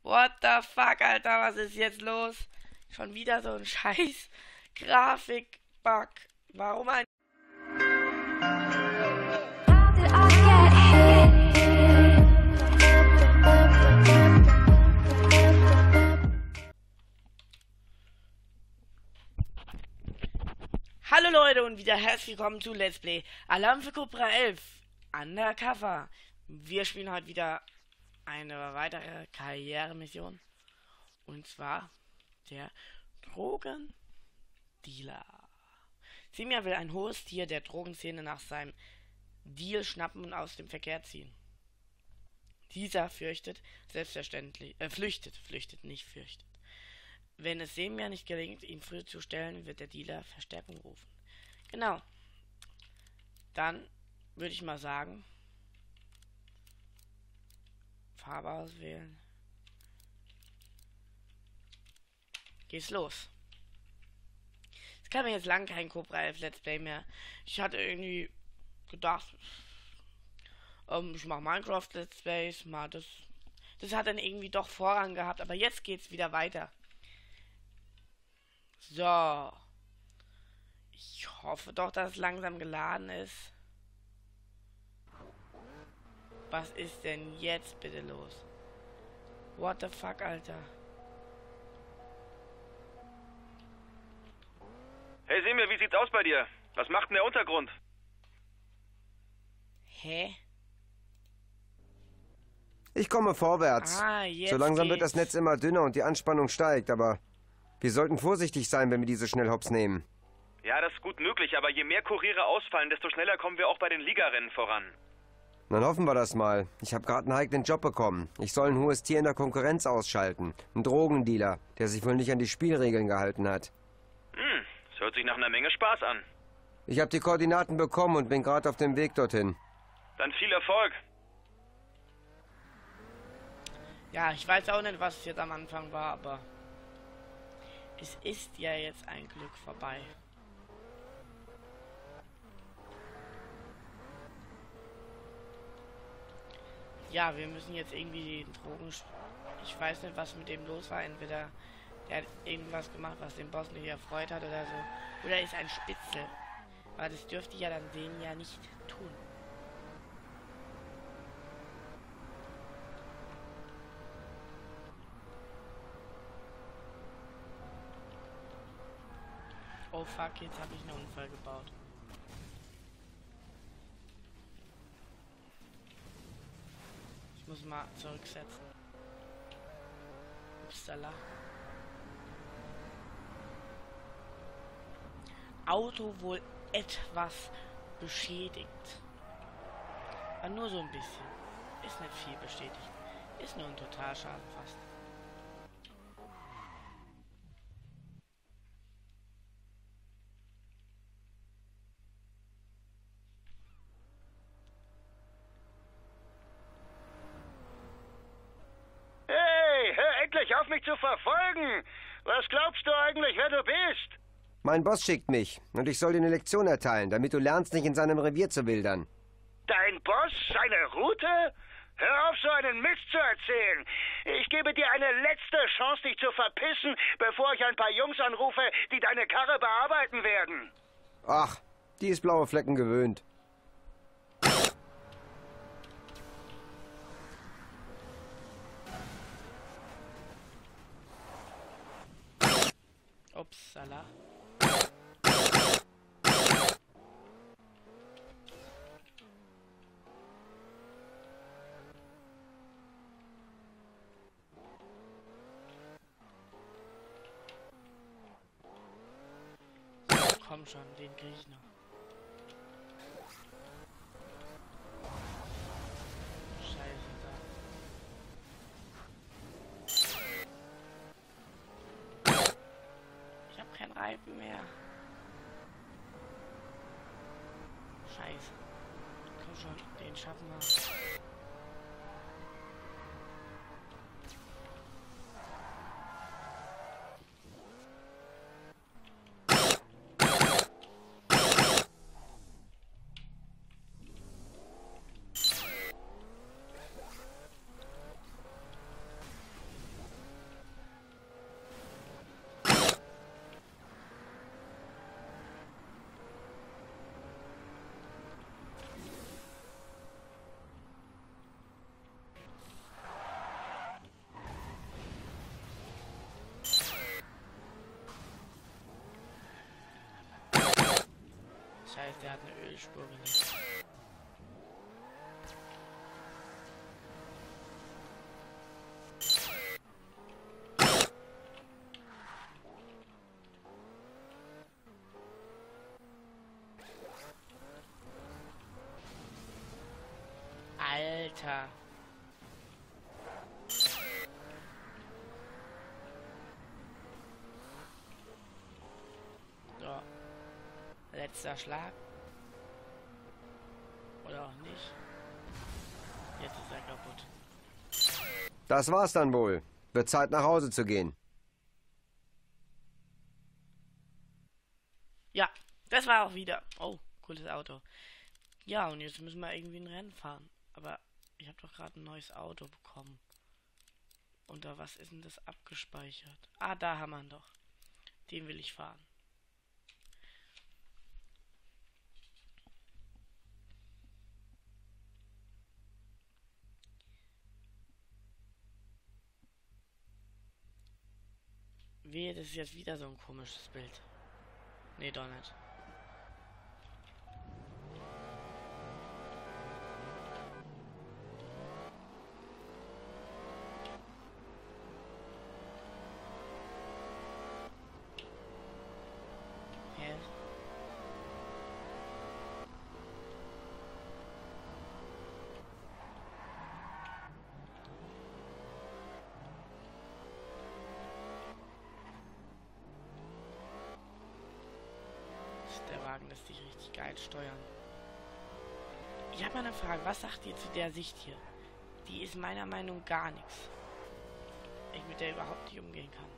What the fuck, Alter, was ist jetzt los? Schon wieder so ein scheiß Grafik-Bug. Warum ein... How did I get here? Hallo Leute und wieder herzlich willkommen zu Let's Play Alarm für Cobra 11 Undercover. Wir spielen heute wieder eine weitere Karrieremission. Und zwar der Drogendealer. Simia will ein hohes Tier der Drogenszene nach seinem Deal schnappen und aus dem Verkehr ziehen. Dieser fürchtet, selbstverständlich, flüchtet, nicht fürchtet. Wenn es Semia nicht gelingt, ihn früh zu stellen, wird der Dealer Verstärkung rufen. Genau. Dann würde ich mal sagen, Farbe auswählen. Geht's los. Es kam mir jetzt lang kein Cobra 11 Let's Play mehr. Ich hatte irgendwie gedacht, ich mache Minecraft Let's Plays, mal das hat dann irgendwie doch Vorrang gehabt, aber jetzt geht's wieder weiter. So. Ich hoffe doch, dass es langsam geladen ist. Was ist denn jetzt bitte los? What the fuck, Alter? Hey Semir, wie sieht's aus bei dir? Was macht denn der Untergrund? Hä? Ich komme vorwärts. Jetzt So langsam wird geht's. das Netz immer dünner und die Anspannung steigt, aber wir sollten vorsichtig sein, wenn wir diese schnell hops nehmen. Ja, das ist gut möglich, aber je mehr Kuriere ausfallen, desto schneller kommen wir auch bei den Ligarennen voran. Dann hoffen wir das mal. Ich habe gerade einen heiklen Job bekommen. Ich soll ein hohes Tier in der Konkurrenz ausschalten. Ein Drogendealer, der sich wohl nicht an die Spielregeln gehalten hat. Das hört sich nach einer Menge Spaß an. Ich habe die Koordinaten bekommen und bin gerade auf dem Weg dorthin. Dann viel Erfolg. Ja, ich weiß auch nicht, was es jetzt am Anfang war, aber es ist ja jetzt ein Glück vorbei. Ja, wir müssen jetzt irgendwie den Drogen... Ich weiß nicht, was mit dem los war. Entweder der hat irgendwas gemacht, was den Boss nicht erfreut hat oder so. Oder ist ein Spitzel. Aber das dürfte ja dann den ja nicht tun. Oh fuck, jetzt habe ich einen Unfall gebaut. Ich muss mal zurücksetzen. Upsala. Auto wohl etwas beschädigt. Aber nur so ein bisschen. Ist nicht viel bestätigt. Ist nur ein Totalschaden fast. Hey, hör endlich auf, mich zu verfolgen! Was glaubst du eigentlich, wer du bist? Mein Boss schickt mich und ich soll dir eine Lektion erteilen, damit du lernst, nicht in seinem Revier zu wildern. Dein Boss? Seine Route? Hör auf, so einen Mist zu erzählen. Ich gebe dir eine letzte Chance, dich zu verpissen, bevor ich ein paar Jungs anrufe, die deine Karre bearbeiten werden. Ach, die ist blaue Flecken gewöhnt. Upsala. Komm schon, den krieg ich noch. Scheiße, da. Ich hab keinen Reifen mehr. Scheiße. Komm schon, den schaffen wir. der hat eine Ölspur gelegt. Alter. So. Letzter Schlag. Oder auch nicht. Jetzt ist er kaputt. Das war's dann wohl. Wird Zeit, nach Hause zu gehen. Ja, das war auch wieder. Oh, cooles Auto. Ja, und jetzt müssen wir irgendwie ein Rennen fahren. Aber ich habe doch gerade ein neues Auto bekommen. Unter was ist denn das abgespeichert? Ah, da haben wir ihn doch. Den will ich fahren. Wehe, das ist jetzt wieder so ein komisches Bild. Nee, doch nicht. Hä? Der Wagen lässt sich richtig geil steuern. Ich habe mal eine Frage. Was sagt ihr zu der Sicht hier? Die ist meiner Meinung nach gar nichts. Ich mit der überhaupt nicht umgehen kann.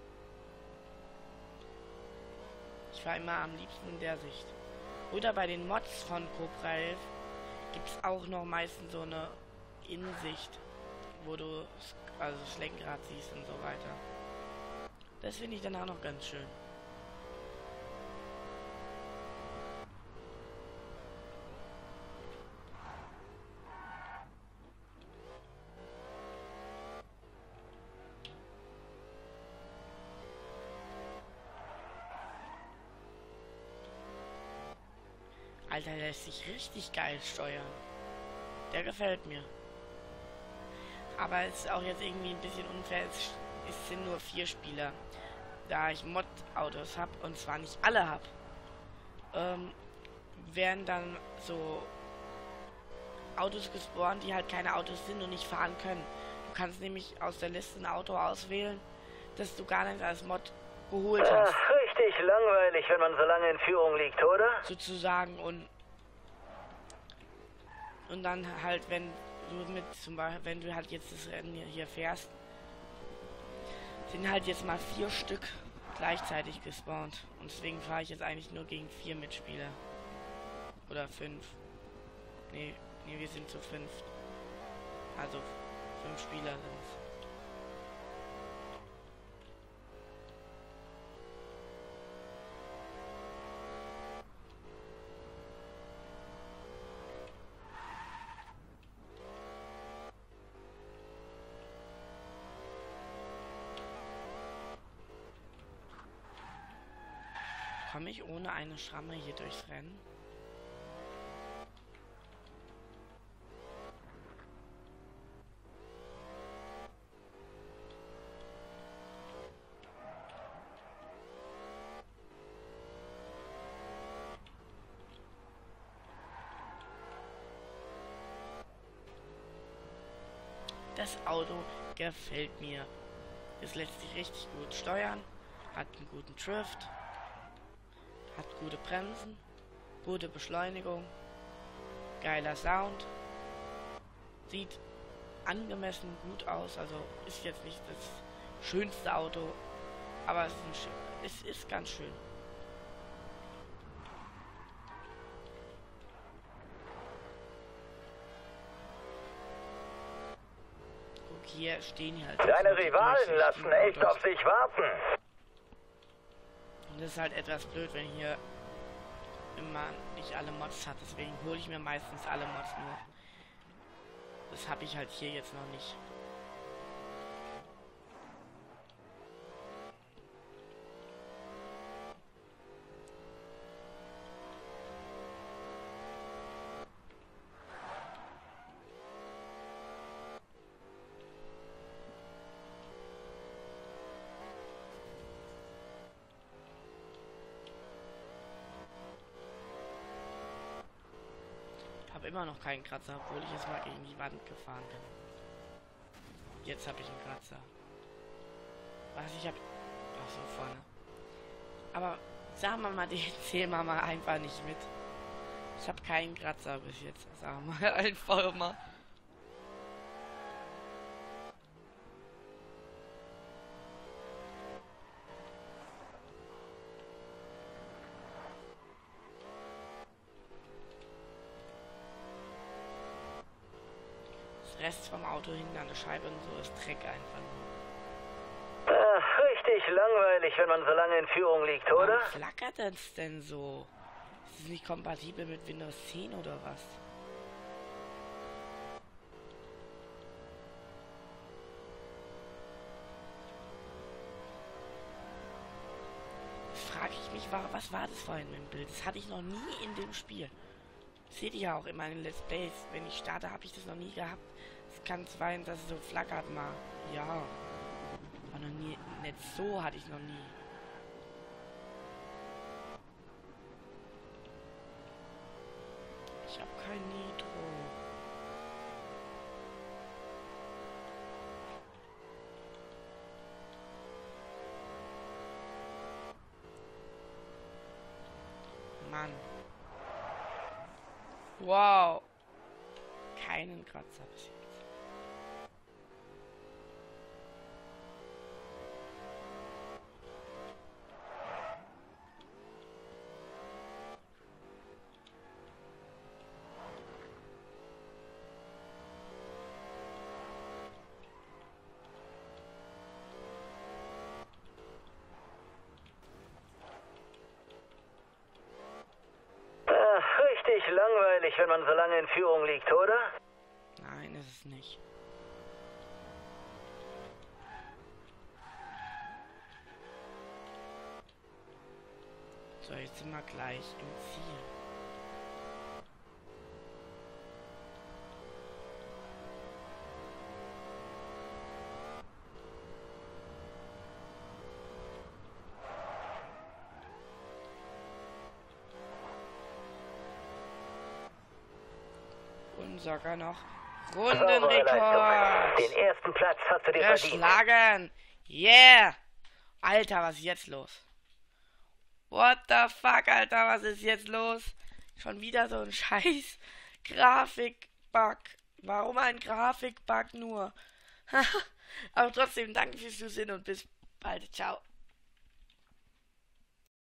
Ich fahre immer am liebsten in der Sicht. Oder bei den Mods von Cobra 11 gibt es auch noch meistens so eine Innensicht, wo du also das Lenkrad siehst und so weiter. Das finde ich dann auch noch ganz schön. Alter, der lässt sich richtig geil steuern. Der gefällt mir. Aber es ist auch jetzt irgendwie ein bisschen unfair. Es sind nur 4 Spieler. Da ich Mod-Autos habe und zwar nicht alle habe, werden dann so Autos gespawnt, die halt keine Autos sind und nicht fahren können. Du kannst nämlich aus der Liste ein Auto auswählen, das du gar nicht als Mod geholt hast. Richtig langweilig, wenn man so lange in Führung liegt, oder? Sozusagen und dann halt, wenn du mit zum Beispiel, wenn du halt jetzt das Rennen hier fährst, sind halt jetzt mal 4 Stück gleichzeitig gespawnt und deswegen fahre ich jetzt eigentlich nur gegen 4 Mitspieler oder 5. Nee, wir sind zu 5. Also 5 Spieler sind's. Komme ich ohne eine Schramme hier durchs Rennen? Das Auto gefällt mir. Es lässt sich richtig gut steuern, hat einen guten Drift. Hat gute Bremsen, gute Beschleunigung, geiler Sound, sieht angemessen gut aus, also ist jetzt nicht das schönste Auto, aber es ist ganz schön. Guck, hier stehen halt. Deine Rivalen lassen echt auf sich warten. Und das ist halt etwas blöd, wenn hier immer nicht alle Mods hat. Deswegen hole ich mir meistens alle Mods nur. Das habe ich halt hier jetzt noch nicht. immer noch keinen Kratzer, obwohl ich jetzt mal gegen die Wand gefahren bin. Jetzt habe ich einen Kratzer. Was ich habe... Ach so, vorne. Aber sagen wir mal, den zählen wir mal einfach nicht mit. Ich habe keinen Kratzer bis jetzt. Sagen wir mal einfach mal. Rest vom Auto hinten an der Scheibe und so ist Dreck einfach nur. Richtig langweilig, wenn man so lange in Führung liegt, oder? Warum flackert das denn so? Ist es nicht kompatibel mit Windows 10 oder was? Frage ich mich, was war das vorhin mit dem Bild? Das hatte ich noch nie in dem Spiel. Seht ihr ja auch in meinen Let's Plays. Wenn ich starte, habe ich das noch nie gehabt. Es kann sein, dass es so flackert mal. Ja. Aber noch nie. Nicht so hatte ich noch nie. Ich habe kein Nitro. Mann. Wow. Keinen Kratzer bis jetzt. Richtig langweilig, wenn man so lange in Führung liegt, oder? Nein, ist es nicht. So, jetzt sind wir gleich im Ziel. Und sogar noch Rundenrekord. Den ersten Platz hast du dir verdient. Geschlagen. Yeah. Alter, was ist jetzt los? What the fuck, Alter, was ist jetzt los? Schon wieder so ein scheiß Grafikbug. Warum ein Grafikbug nur? Aber trotzdem, danke fürs Zusehen und bis bald. Ciao.